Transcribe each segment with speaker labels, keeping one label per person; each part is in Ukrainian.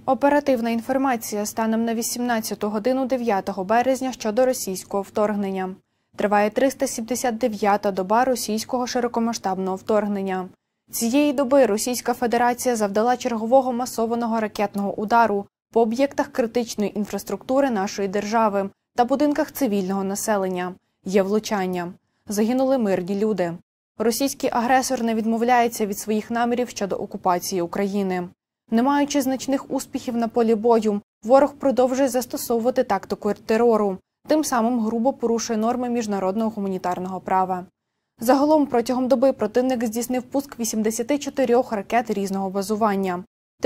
Speaker 1: Оперативна інформація станом на 18 годину 9 березня щодо російського вторгнення. Триває 379-та доба російського широкомасштабного вторгнення. Цієї доби Російська Федерація завдала чергового масованого ракетного удару по об'єктах критичної інфраструктури нашої держави та будинках цивільного населення. Є влучання. Загинули мирні люди. Російський агресор не відмовляється від своїх намірів щодо окупації України. Не маючи значних успіхів на полі бою, ворог продовжує застосовувати тактику терору, тим самим грубо порушує норми міжнародного гуманітарного права. Загалом протягом доби противник здійснив пуск 84 ракет різного базування.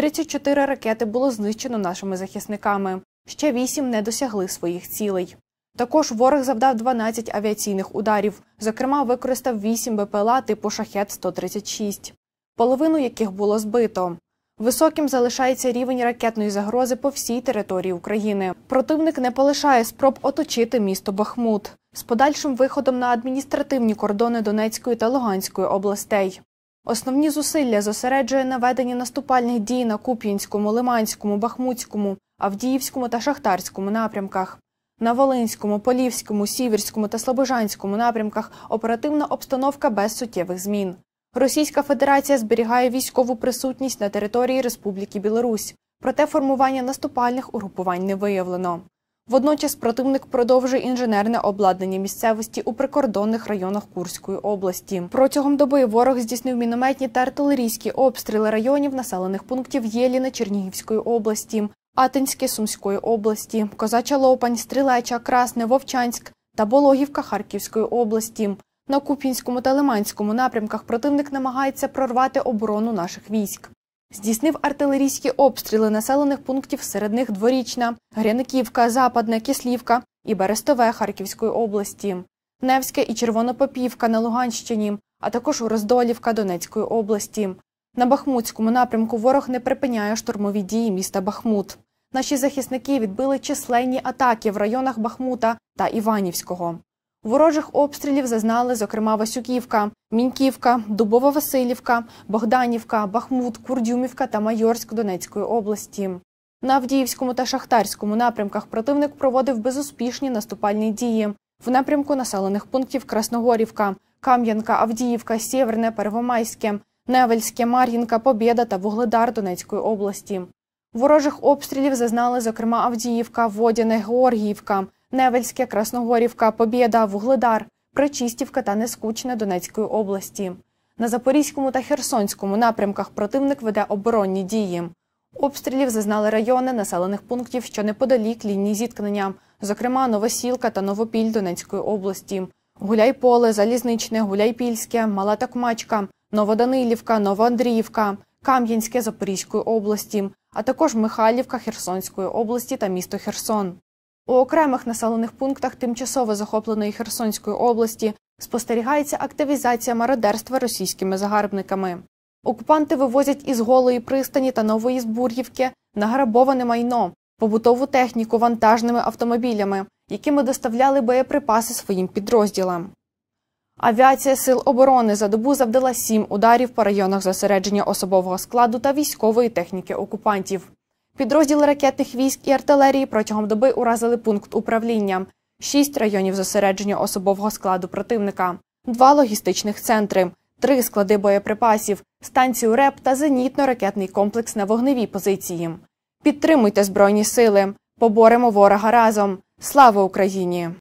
Speaker 1: 34 ракети було знищено нашими захисниками, ще 8 не досягли своїх цілей. Також ворог завдав 12 авіаційних ударів, зокрема використав 8 БПЛА типу «Шахед-136», половину яких було збито. Високим залишається рівень ракетної загрози по всій території України. Противник не полишає спроб оточити місто Бахмут з подальшим виходом на адміністративні кордони Донецької та Луганської областей. Основні зусилля зосереджує на веденні наступальних дій на Куп'янському, Лиманському, Бахмутському, Авдіївському та Шахтарському напрямках. На Волинському, Полівському, Сіверському та Слобожанському напрямках оперативна обстановка без суттєвих змін. Російська Федерація зберігає військову присутність на території Республіки Білорусь, проте формування наступальних угрупувань не виявлено. Водночас противник продовжує інженерне обладнання місцевості у прикордонних районах Курської області. Протягом доби ворог здійснив мінометні та артилерійські обстріли районів населених пунктів Єліна Чернігівської області, Атинське Сумської області, Козача Лопань, Стрілеча, Красне, Вовчанськ та Болохівка Харківської області. На Куп'янському та Лиманському напрямках противник намагається прорвати оборону наших військ. Здійснив артилерійські обстріли населених пунктів, серед них Дворічна, Гряниківка, Западне, Кислівка і Берестове Харківської області, Невське і Червонопопівка на Луганщині, а також Роздолівка Донецької області. На Бахмутському напрямку ворог не припиняє штурмові дії міста Бахмут. Наші захисники відбили численні атаки в районах Бахмута та Іванівського. Ворожих обстрілів зазнали, зокрема, Васюківка, Міньківка, Дубова-Василівка, Богданівка, Бахмут, Курдюмівка та Майорськ Донецької області. На Авдіївському та Шахтарському напрямках противник проводив безуспішні наступальні дії в напрямку населених пунктів Красногорівка, Кам'янка, Авдіївка, Сєверне, Первомайське, Невельське, Мар'їнка, Побєда та Вугледар Донецької області. Ворожих обстрілів зазнали, зокрема, Авдіївка, Водяне, Георгіївка, Невельське, Красногорівка, Побєда, Вугледар, Причистівка та Нескучне Донецької області. На Запорізькому та Херсонському напрямках противник веде оборонні дії. Обстрілів зазнали райони населених пунктів, що неподалік лінії зіткнення, зокрема Новосілка та Новопіль Донецької області, Гуляйполе, Залізничне, Гуляйпільське, Мала Токмачка, Новоданилівка, Новоандріївка, Кам'янське Запорізької області, а також Михайлівка Херсонської області та місто Херсон. У окремих населених пунктах тимчасово захопленої Херсонської області спостерігається активізація мародерства російськими загарбниками. Окупанти вивозять із Голої пристані та Нової Збур'ївки награбоване майно, побутову техніку вантажними автомобілями, якими доставляли боєприпаси своїм підрозділам. Авіація Сил оборони за добу завдала 7 ударів по районах зосередження особового складу та військової техніки окупантів. Підрозділи ракетних військ і артилерії протягом доби уразили пункт управління, 6 районів зосередження особового складу противника, 2 логістичних центри, 3 склади боєприпасів, станцію РЕП та зенітно-ракетний комплекс на вогневій позиції. Підтримуйте Збройні сили! Поборемо ворога разом! Слава Україні!